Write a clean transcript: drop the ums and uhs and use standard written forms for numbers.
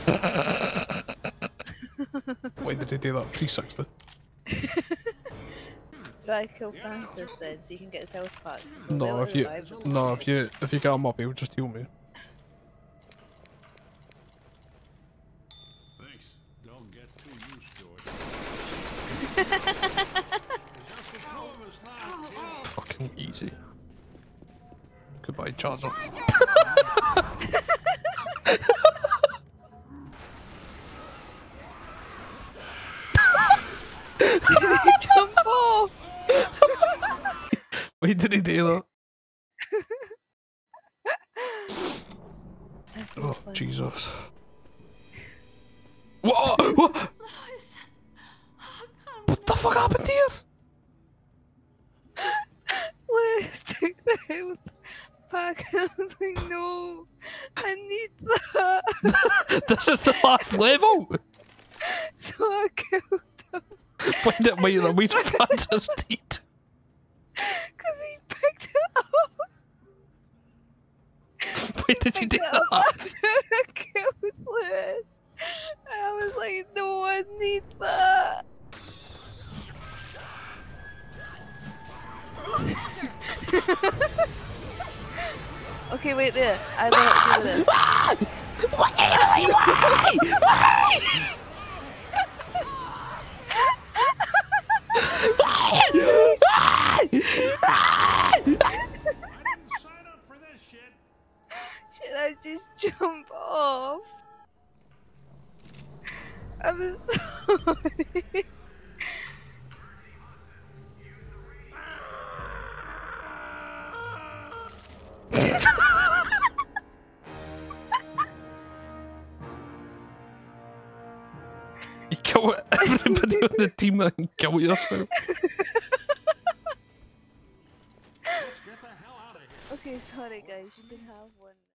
Why did he do that? 360. Do I kill Francis then, so you can get his health back? No, if you get him up, he'll just heal me. Thanks. Don't get too used to it. Fucking easy. Goodbye, Charger. Did he jump off? Why did he do that? So oh, funny. Jesus. What? What? What the fuck happened here? Let's take the health pack. I was like, no, I need that. This is the last level. So I killed him. Find it, wait, Francis did. Because he picked it up. Why did you do that? After I killed Lewis. And I was like, no one needs that. Okay, wait there. I don't know what to do with this. Why? Why? I didn't sign up for this shit. Should I just jump off? I'm sorry. You kill everybody on the team and kill yourself. Let's get the hell out of here. Okay, sorry guys, you can have one.